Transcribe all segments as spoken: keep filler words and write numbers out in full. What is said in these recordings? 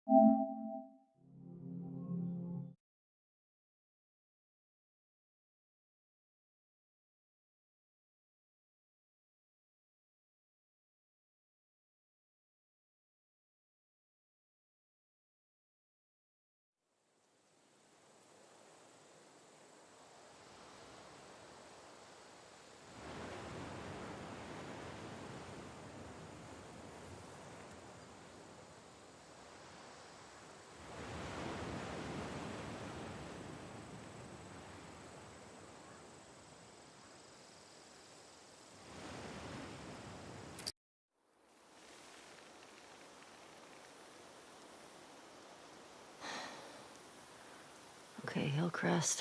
Okay, Hillcrest.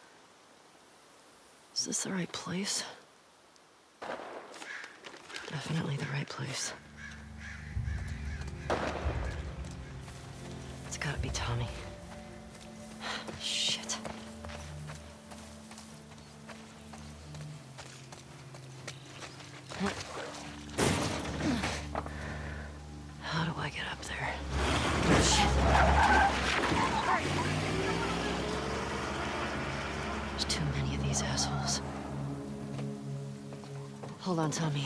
Is this the right place? Definitely the right place. It's gotta be Tommy. Shit. How do I get up there? Shit. There's too many of these assholes. Hold on, Tommy.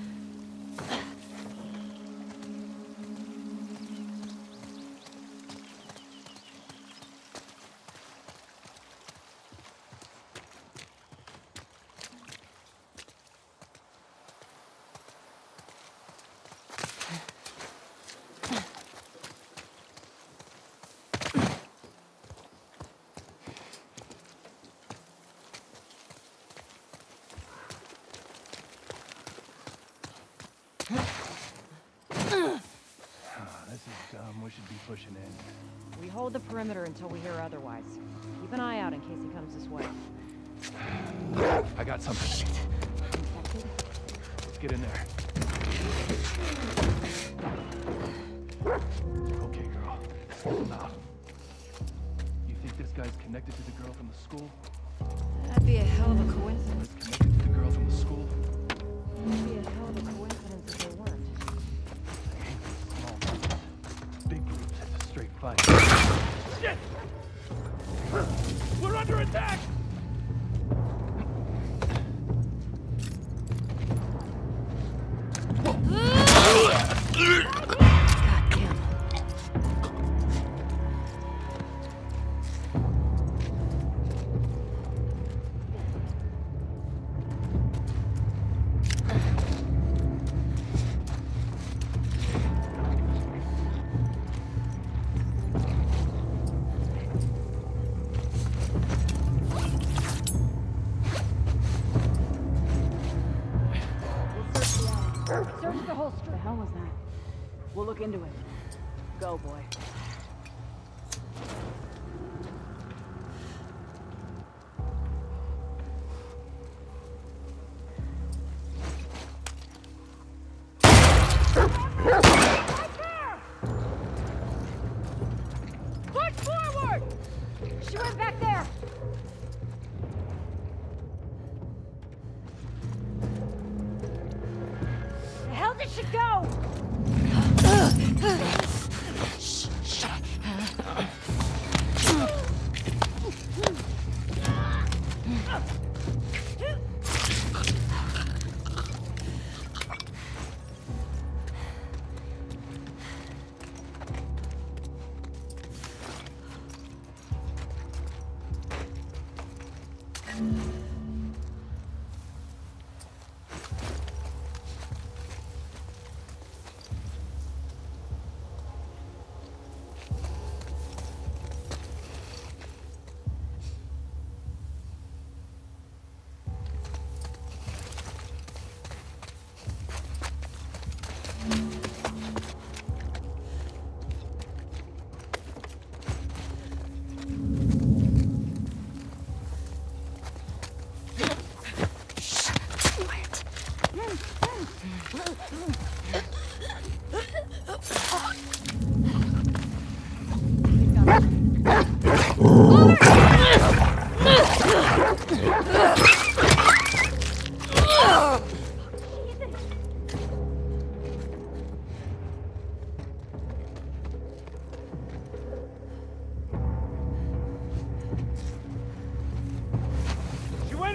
We should be pushing in. We hold the perimeter until we hear otherwise. Keep an eye out in case he comes this way. I got something. Shit. Let's get in there. Okay, girl. Listen up. You think this guy's connected to the girl from the school? That'd be a hell of a coincidence. Connected to the girl from the school? That'd be a hell of a coincidence if they weren't. Straight fight. Shit! We're under attack! Search the holster. The hell was that? We'll look into it. Go, boy. Push forward! She went back there! The hell did she go?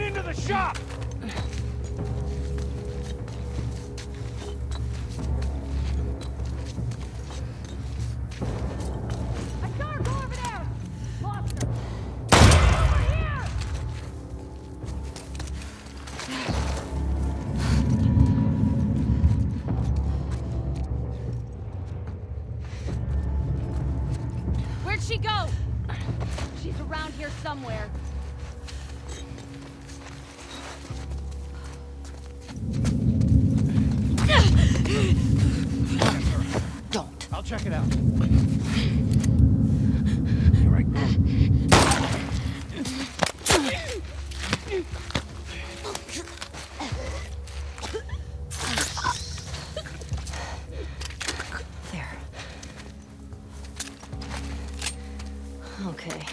into the shop! I saw her go over there! Lost her! Over here! Where'd she go? She's around here somewhere. Don't. I'll check it out. Here I go. There. Okay.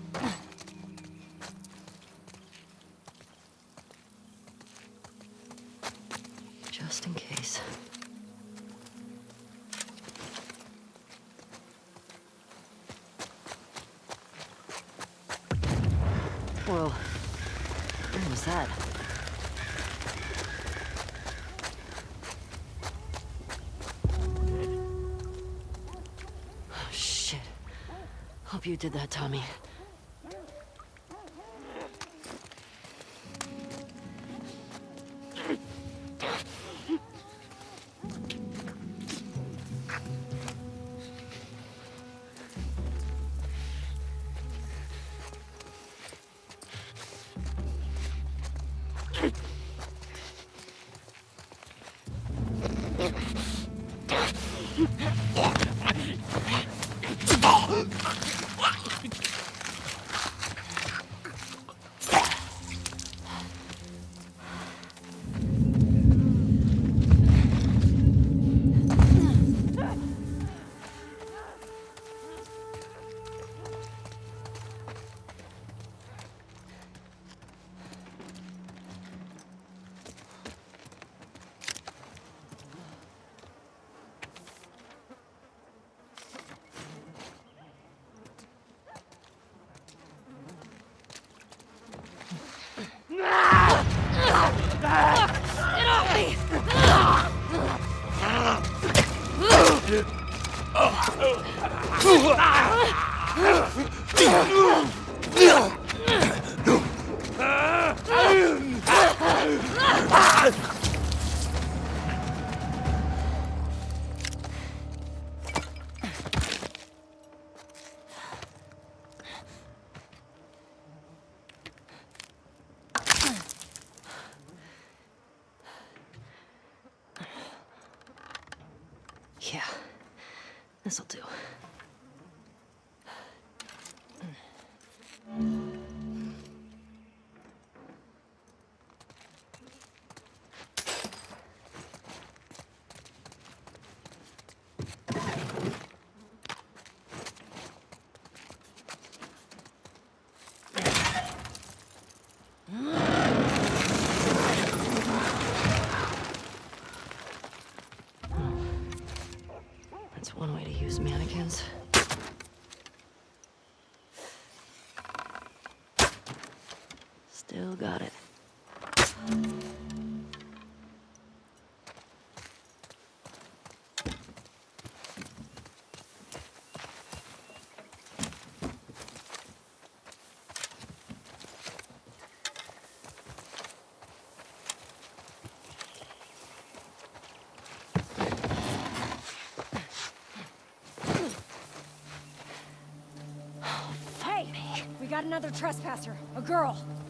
Just in case. Whoa. What was that? Oh, shit. Hope you did that, Tommy. Yeah, this'll do. That's one way to use mannequins. Still got it. Got another trespasser, a girl.